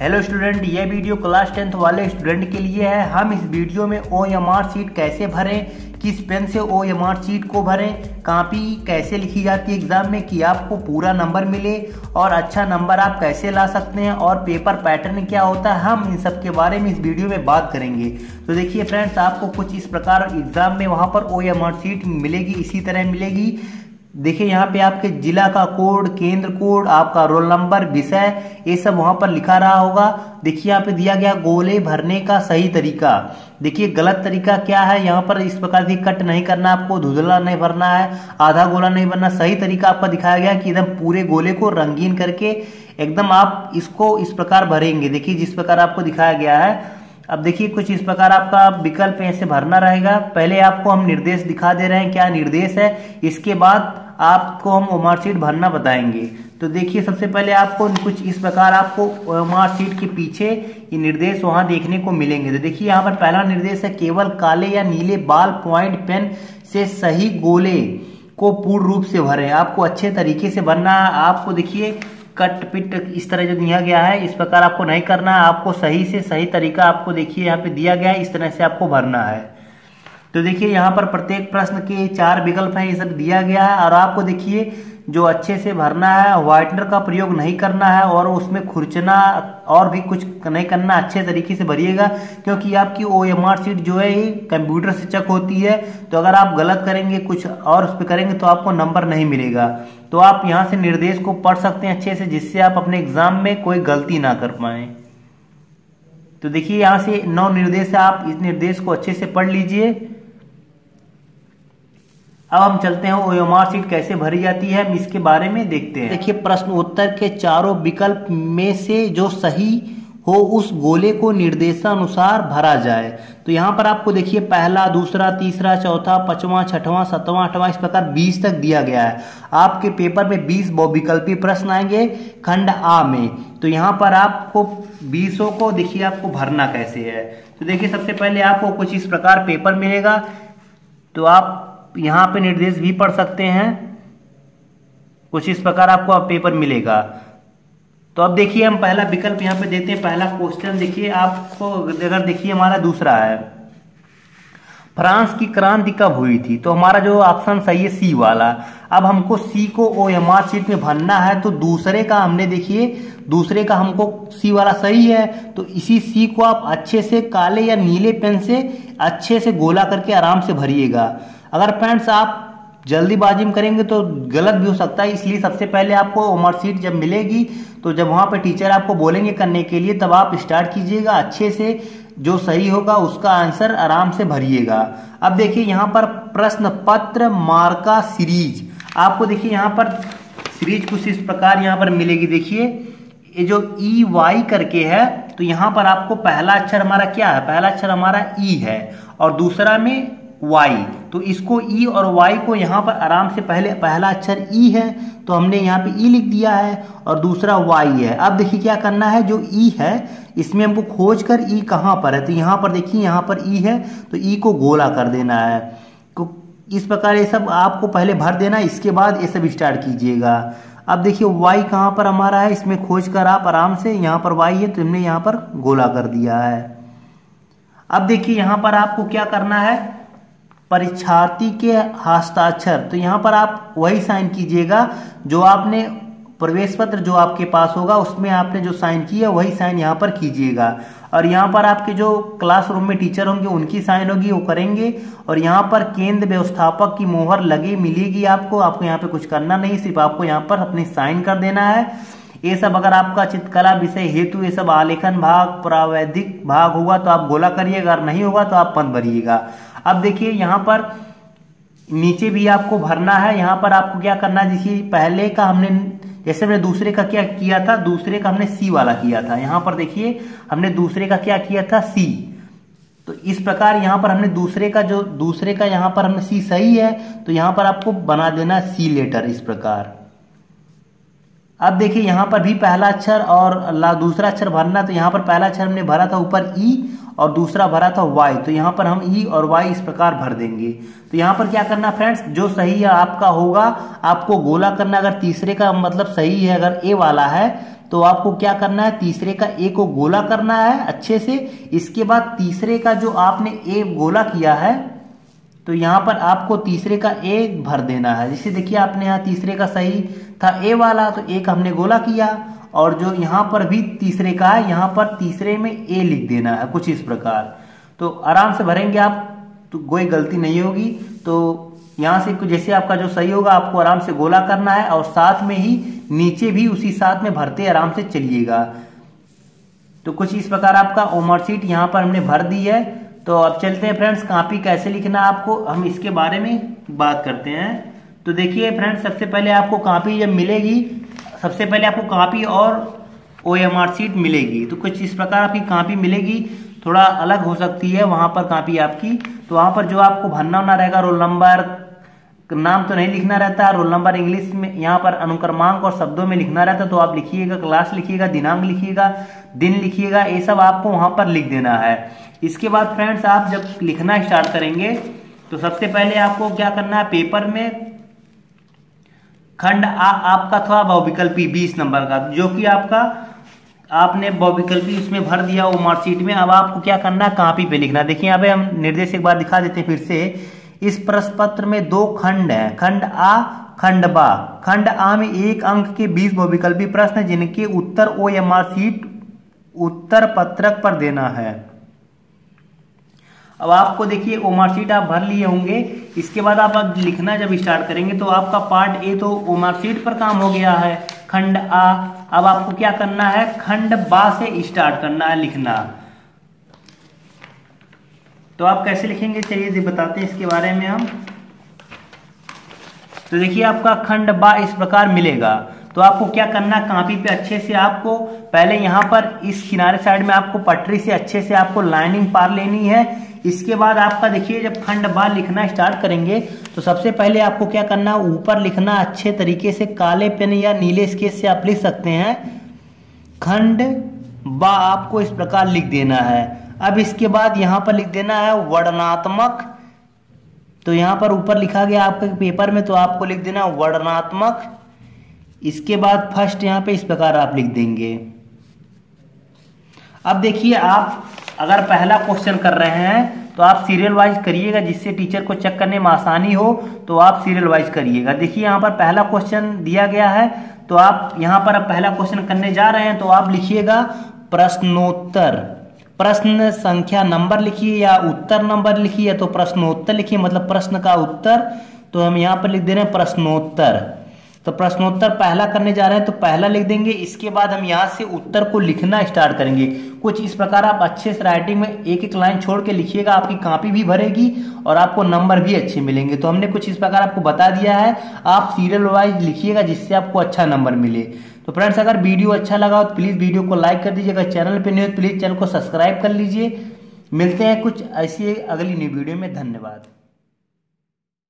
Hello student, ये video class 10th वाले student के लिए है। हम इस वीडियो में OMR शीट कैसे भरें, किस पेन से OMR शीट को भरें, कॉपी कैसे लिखी जाती है एग्जाम में कि आपको पूरा नंबर मिले और अच्छा नंबर आप कैसे ला सकते हैं और पेपर पैटर्न क्या होता है, हम इन सब के बारे में इस वीडियो में बात करेंगे। तो देखिए फ्रेंड्स, आपको कुछ इस प्रकार एग्जाम में वहाँ पर OMR शीट मिलेगी, इसी तरह मिलेगी। देखिए यहाँ पे आपके जिला का कोड, केंद्र कोड, आपका रोल नंबर, विषय, ये सब वहां पर लिखा रहा होगा। देखिए यहाँ पे दिया गया गोले भरने का सही तरीका। देखिए गलत तरीका क्या है, यहाँ पर इस प्रकार से कट नहीं करना, आपको धुंधला नहीं भरना है, आधा गोला नहीं भरना। सही तरीका आपका दिखाया गया कि एकदम पूरे गोले को रंगीन करके एकदम आप इसको इस प्रकार भरेंगे। देखिए जिस प्रकार आपको दिखाया गया है। अब देखिए कुछ इस प्रकार आपका विकल्प ऐसे भरना रहेगा। पहले आपको हम निर्देश दिखा दे रहे हैं, क्या निर्देश है, इसके बाद आपको हम OMR शीट भरना बताएंगे। तो देखिए सबसे पहले आपको कुछ इस प्रकार आपको OMR शीट के पीछे ये निर्देश वहां देखने को मिलेंगे। तो देखिए यहाँ पर पहला निर्देश है, केवल काले या नीले बाल पॉइंट पेन से सही गोले को पूर्ण रूप से भरें। आपको अच्छे तरीके से भरना है। आपको देखिए कट पिट इस तरह जो दिया गया है इस प्रकार आपको नहीं करना है, आपको सही से सही तरीका आपको देखिए यहाँ पे दिया गया है, इस तरह से आपको भरना है। तो देखिए यहाँ पर प्रत्येक प्रश्न के 4 विकल्प हैं, ये सब दिया गया है। और आपको देखिए जो अच्छे से भरना है, व्हाइटनर का प्रयोग नहीं करना है और उसमें खुरचना और भी कुछ नहीं करना, अच्छे तरीके से भरिएगा। क्योंकि आपकी OMR शीट जो है ये कंप्यूटर से चेक होती है, तो अगर आप गलत करेंगे कुछ और उस पर करेंगे तो आपको नंबर नहीं मिलेगा। तो आप यहाँ से निर्देश को पढ़ सकते हैं अच्छे से, जिससे आप अपने एग्जाम में कोई गलती ना कर पाए। तो देखिए यहाँ से 9 निर्देश है, आप इस निर्देश को अच्छे से पढ़ लीजिए। अब हम चलते हैं OMR शीट कैसे भरी जाती है, हम इसके बारे में देखते हैं। देखिए प्रश्न उत्तर के चारों विकल्प में से जो सही हो उस गोले को निर्देशानुसार भरा जाए। तो यहाँ पर आपको देखिए पहला, दूसरा, तीसरा, चौथा, पांचवा, छठवां, सातवां, आठवां, इस प्रकार 20 तक दिया गया है। आपके पेपर में 20 बहुविकल्पी प्रश्न आएंगे खंड आ में। तो यहाँ पर आपको 20 को देखिए आपको भरना कैसे है। तो देखिए सबसे पहले आपको कुछ इस प्रकार पेपर मिलेगा, तो आप यहाँ पे निर्देश भी पढ़ सकते हैं। कुछ इस प्रकार आपको पेपर मिलेगा। तो अब देखिए हम पहला विकल्प यहाँ पे देते हैं। पहला क्वेश्चन देखिए आपको, अगर देखिए हमारा दूसरा है, फ्रांस की क्रांति कब हुई थी। तो हमारा जो ऑप्शन सही है सी वाला। अब हमको सी को OMR शीट में भरना है, तो दूसरे का हमने देखिए दूसरे का हमको सी वाला सही है, तो इसी सी को आप अच्छे से काले या नीले पेन से अच्छे से गोला करके आराम से भरिएगा। अगर फ्रेंड्स आप जल्दीबाजी में करेंगे तो गलत भी हो सकता है, इसलिए सबसे पहले आपको OMR शीट जब मिलेगी तो जब वहां पर टीचर आपको बोलेंगे करने के लिए, तब आप स्टार्ट कीजिएगा अच्छे से, जो सही होगा उसका आंसर आराम से भरिएगा। अब देखिए यहाँ पर प्रश्न पत्र मार्का सीरीज, आपको देखिए यहाँ पर सीरीज कुछ इस प्रकार यहाँ पर मिलेगी। देखिए ये जो EY करके है, तो यहाँ पर आपको पहला अक्षर हमारा क्या है, पहला अक्षर हमारा E है और दूसरा में Y। तो इसको E और Y को यहाँ पर आराम से, पहले पहला अक्षर E है तो हमने यहाँ पे E लिख दिया है और दूसरा Y है। अब देखिए क्या करना है, जो E है इसमें हमको खोज कर E कहाँ पर है, तो यहाँ पर देखिए यहाँ पर E है, तो E को गोला कर देना है। तो इस प्रकार ये सब आपको पहले भर देना, इसके बाद ये सब स्टार्ट कीजिएगा। अब देखिए Y कहाँ पर हमारा है, इसमें खोज कर आप आराम से, यहाँ पर Y है तो हमने यहाँ पर गोला कर दिया है। अब देखिए यहाँ पर आपको क्या करना है, परीक्षार्थी के हस्ताक्षर, तो यहाँ पर आप वही साइन कीजिएगा जो आपने प्रवेश पत्र जो आपके पास होगा उसमें आपने जो साइन किया वही साइन यहाँ पर कीजिएगा। और यहाँ पर आपके जो क्लासरूम में टीचर होंगे उनकी साइन होगी, वो करेंगे। और यहाँ पर केंद्र व्यवस्थापक की मोहर लगी मिलेगी आपको यहाँ पे कुछ करना नहीं, सिर्फ आपको यहाँ पर अपनी साइन कर देना है। ये सब अगर आपका चित्रकला विषय हेतु ये सब आलेखन भाग, प्रावैधिक भाग होगा तो आप गोला करिएगा, अगर नहीं होगा तो आप पंद भरिएगा। अब देखिए यहाँ पर नीचे भी आपको भरना है। यहाँ पर आपको क्या करना है, देखिए पहले का हमने, जैसे हमने दूसरे का क्या किया था, दूसरे का हमने सी वाला किया था। यहाँ पर देखिए हमने दूसरे का क्या किया था, सी। तो इस प्रकार यहाँ पर हमने दूसरे का यहाँ पर हमने सी सही है, तो यहाँ पर आपको बना देना सी लेटर इस प्रकार। अब देखिए यहाँ पर भी पहला अक्षर और दूसरा अक्षर भरना, तो यहाँ पर पहला अक्षर हमने भरा था ऊपर E और दूसरा भरा था Y, तो यहाँ पर हम E और Y इस प्रकार भर देंगे। तो यहाँ पर क्या करना फ्रेंड्स, जो सही है आपका होगा आपको गोला करना। अगर तीसरे का मतलब सही है, अगर A वाला है तो आपको क्या करना है, तीसरे का ए को गोला करना है अच्छे से। इसके बाद तीसरे का जो आपने ए गोला किया है तो यहाँ पर आपको तीसरे का ए भर देना है। जैसे देखिए आपने यहाँ तीसरे का सही था ए वाला, तो ए का हमने गोला किया, और जो यहाँ पर भी तीसरे का है यहाँ पर तीसरे में ए लिख देना है कुछ इस प्रकार। तो आराम से भरेंगे आप तो कोई गलती नहीं होगी। तो यहाँ से जैसे आपका जो सही होगा आपको आराम से गोला करना है, और साथ में ही नीचे भी उसी साथ में भरते आराम से चलिएगा। तो कुछ इस प्रकार आपका मार्कशीट यहाँ पर हमने भर दी है। तो अब चलते हैं फ्रेंड्स, कॉपी कैसे लिखना आपको हम इसके बारे में बात करते हैं। तो देखिए फ्रेंड्स, सबसे पहले आपको कॉपी जब मिलेगी, सबसे पहले आपको कॉपी और OMR शीट मिलेगी। तो कुछ इस प्रकार आपकी कॉपी मिलेगी, थोड़ा अलग हो सकती है वहां पर कॉपी आपकी। तो वहां पर जो आपको भरना होना रहेगा, रोल नंबर, नाम तो नहीं लिखना रहता, रोल नंबर इंग्लिश में यहाँ पर अनुक्रमांक और शब्दों में लिखना रहता है। तो आप लिखिएगा, क्लास लिखिएगा, दिनांक लिखिएगा, दिन लिखिएगा, ये सब आपको वहां पर लिख देना है। इसके बाद फ्रेंड्स आप जब लिखना स्टार्ट करेंगे तो सबसे पहले आपको क्या करना है, पेपर में खंड आ आपका था बहुविकल्पी 20 नंबर का, जो कि आपका आपने बहुविकल्पी उसमें भर दिया वो मार्कशीट में। अब आपको क्या करना है, कॉपी पे लिखना। देखिए यहाँ पे हम निर्देश एक बार दिखा देते हैं फिर से। इस प्रश्न पत्र में 2 खंड है, खंड आ, खंड बा। खंड आ में 1 अंक के 20 बहुविकल्पी प्रश्न है, जिनके उत्तर OMR शीट उत्तर पत्रक पर देना है। अब आपको देखिए OMR शीट आप भर लिए होंगे। इसके बाद आप लिखना जब स्टार्ट करेंगे तो आपका पार्ट ए तो OMR शीट पर काम हो गया है, खंड आ। अब आपको क्या करना है, खंड बा से स्टार्ट करना है लिखना। तो आप कैसे लिखेंगे चलिए बताते हैं इसके बारे में हम। तो देखिए आपका खंड बा इस प्रकार मिलेगा। तो आपको क्या करना है, कॉपी पे अच्छे से आपको पहले यहाँ पर इस किनारे साइड में आपको पटरी से अच्छे से आपको लाइनिंग पार लेनी है। इसके बाद आपका देखिए जब खंड बा लिखना स्टार्ट करेंगे तो सबसे पहले आपको क्या करना है, ऊपर लिखना अच्छे तरीके से, काले पेन या नीले स्केच से आप लिख सकते हैं। खंड बा आपको इस प्रकार लिख देना है। अब इसके बाद यहाँ पर लिख देना है वर्णनात्मक। तो यहाँ पर ऊपर लिखा गया आपके पेपर में, तो आपको लिख देना वर्णनात्मक। इसके बाद फर्स्ट यहाँ पे इस प्रकार आप लिख देंगे। अब देखिए आप अगर पहला क्वेश्चन कर रहे हैं तो आप सीरियल वाइज करिएगा, जिससे टीचर को चेक करने में आसानी हो। तो आप सीरियल वाइज करिएगा। देखिए यहाँ पर पहला क्वेश्चन दिया गया है, तो आप यहाँ पर अब पहला क्वेश्चन करने जा रहे हैं। तो आप लिखिएगा प्रश्नोत्तर, प्रश्न संख्या नंबर लिखिए या उत्तर नंबर लिखिए, तो प्रश्नोत्तर लिखिए, मतलब प्रश्न का उत्तर। तो हम यहाँ पर लिख दे रहे हैं प्रश्नोत्तर। तो प्रश्नोत्तर पहला करने जा रहे हैं तो पहला लिख देंगे। इसके बाद हम यहाँ से उत्तर को लिखना स्टार्ट करेंगे। कुछ इस प्रकार आप अच्छे से राइटिंग में एक एक लाइन छोड़ के लिखिएगा, आपकी कॉपी भी भरेगी और आपको नंबर भी अच्छे मिलेंगे। तो हमने कुछ इस प्रकार आपको बता दिया है, आप सीरियल वाइज लिखिएगा जिससे आपको अच्छा नंबर मिले। तो फ्रेंड्स अगर वीडियो अच्छा लगा हो तो प्लीज वीडियो को लाइक कर दीजिए, अगर चैनल पे नहीं हो तो प्लीज चैनल को सब्सक्राइब कर लीजिए। मिलते हैं कुछ ऐसी अगली न्यू वीडियो में। धन्यवाद।